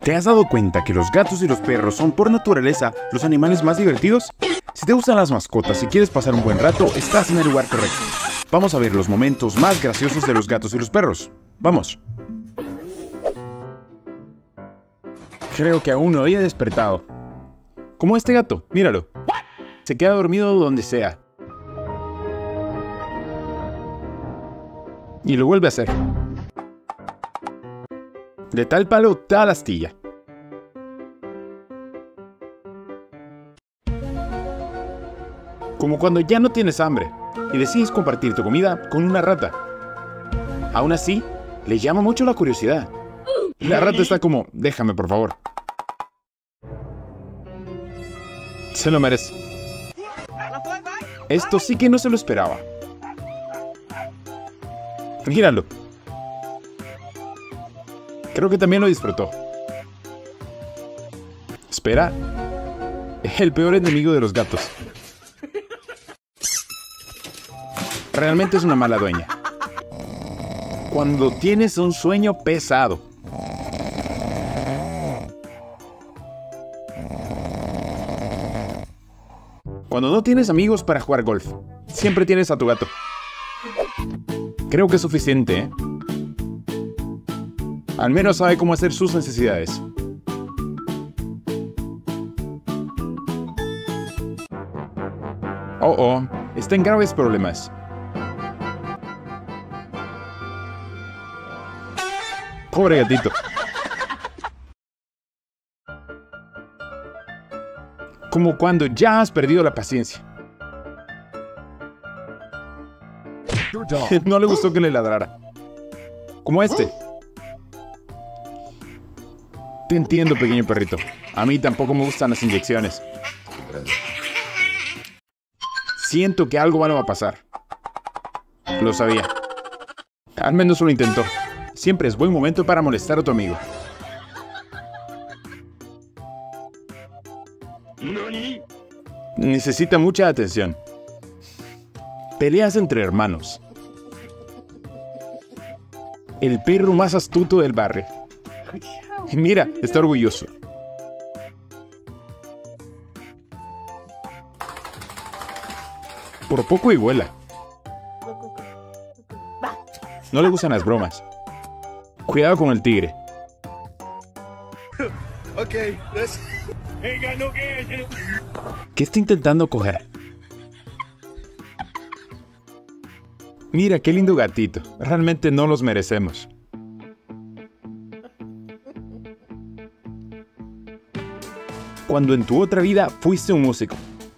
¿Te has dado cuenta que los gatos y los perros son por naturaleza los animales más divertidos? Si te gustan las mascotas y quieres pasar un buen rato, estás en el lugar correcto. Vamos a ver los momentos más graciosos de los gatos y los perros. ¡Vamos! Creo que aún no había despertado. Como este gato, míralo. Se queda dormido donde sea. Y lo vuelve a hacer. De tal palo, tal astilla. Como cuando ya no tienes hambre y decides compartir tu comida con una rata. Aún así, le llama mucho la curiosidad. La rata está como, déjame por favor. Se lo merece. Esto sí que no se lo esperaba. Míralo. Creo que también lo disfrutó. Espera. El peor enemigo de los gatos. Realmente es una mala dueña. Cuando tienes un sueño pesado. Cuando no tienes amigos para jugar golf. Siempre tienes a tu gato. Creo que es suficiente, ¿eh? Al menos sabe cómo hacer sus necesidades. Oh, está en graves problemas. Pobre gatito. Como cuando ya has perdido la paciencia. No le gustó que le ladrara. Como este. Te entiendo, pequeño perrito. A mí tampoco me gustan las inyecciones. Siento que algo malo va a pasar. Lo sabía. Al menos lo intentó. Siempre es buen momento para molestar a tu amigo. Necesita mucha atención. Peleas entre hermanos. El perro más astuto del barrio. Mira, está orgulloso. Por poco y vuela. No le gustan las bromas. Cuidado con el tigre. ¿Qué está intentando coger? Mira, qué lindo gatito. Realmente no los merecemos. Cuando en tu otra vida fuiste un músico.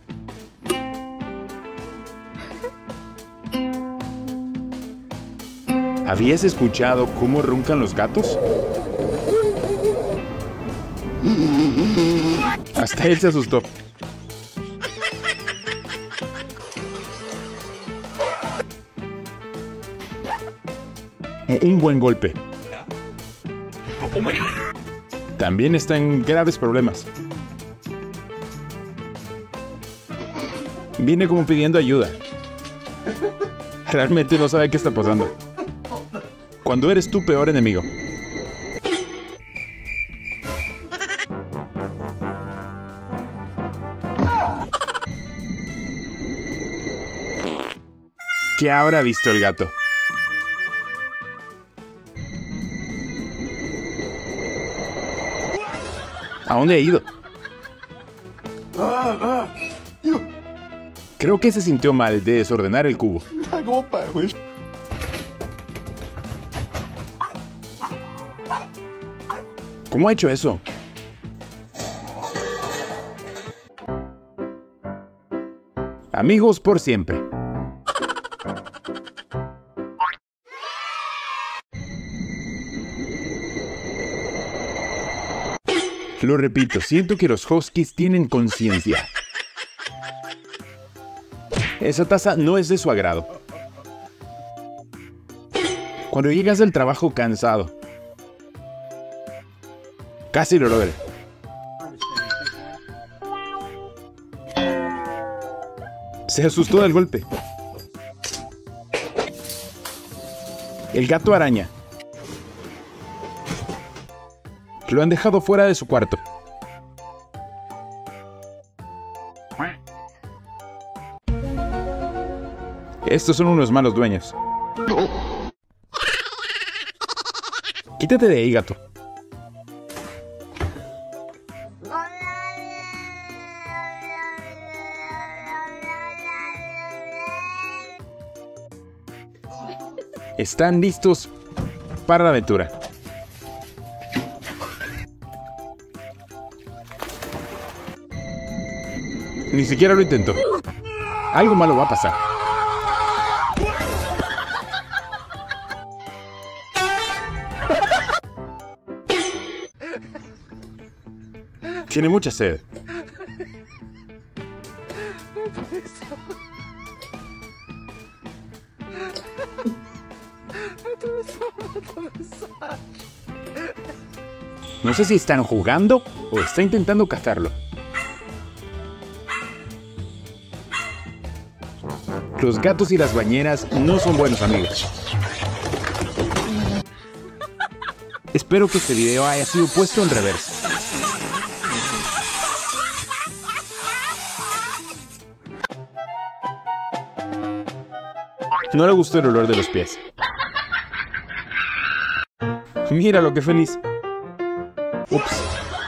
¿Habías escuchado cómo roncan los gatos? Hasta él se asustó. Un buen golpe. También está en graves problemas. Viene como pidiendo ayuda. Realmente no sabe qué está pasando. Cuando eres tu peor enemigo. ¿Qué habrá visto el gato? ¿A dónde ha ido? Creo que se sintió mal de desordenar el cubo. ¿Cómo ha hecho eso? Amigos por siempre. Lo repito, siento que los huskies tienen conciencia. Esa taza no es de su agrado. Cuando llegas del trabajo cansado. Casi lo logra. Se asustó del golpe. El gato araña. Lo han dejado fuera de su cuarto. Estos son unos malos dueños. Quítate de ahí, gato. Están listos para la aventura. Ni siquiera lo intentó. Algo malo va a pasar. Tiene mucha sed. No sé si están jugando o está intentando cazarlo. Los gatos y las bañeras no son buenos amigos. Espero que este video haya sido puesto en reversa. No le gustó el olor de los pies. Míralo, qué feliz. Ups.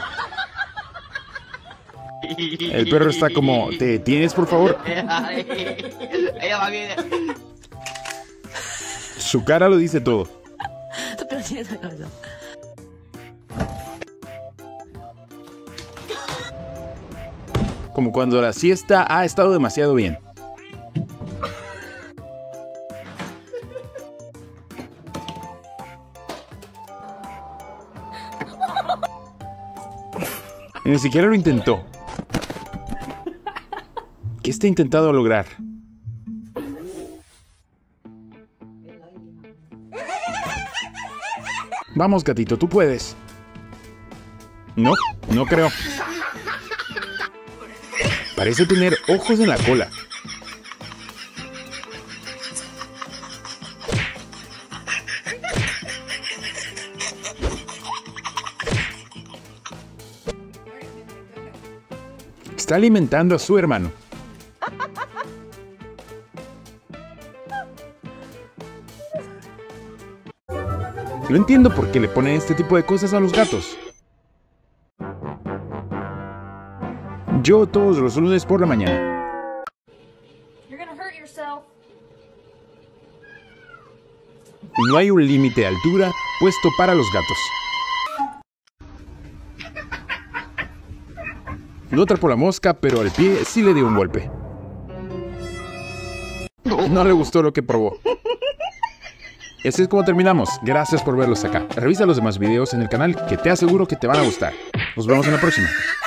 El perro está como, ¿te detienes, por favor? Su cara lo dice todo. Como cuando la siesta ha estado demasiado bien. Ni siquiera lo intentó. ¿Qué está intentando lograr? Vamos, gatito, tú puedes. No, no creo. Parece tener ojos en la cola. Está alimentando a su hermano. No entiendo por qué le ponen este tipo de cosas a los gatos. Yo todos los lunes por la mañana. No hay un límite de altura puesto para los gatos. No atrapó la mosca, pero al pie sí le dio un golpe. No le gustó lo que probó. Y así es como terminamos. Gracias por verlos acá. Revisa los demás videos en el canal que te aseguro que te van a gustar. Nos vemos en la próxima.